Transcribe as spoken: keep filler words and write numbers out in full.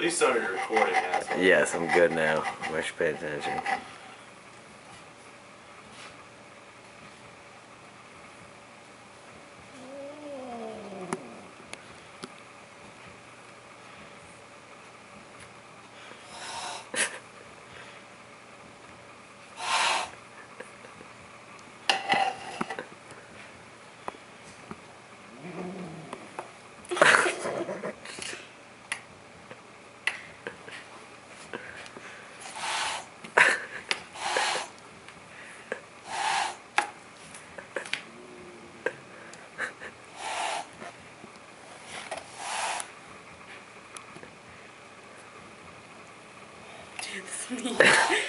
Please tell me you're recording, asshole. Yes, I'm good now. I should pay attention. It's me.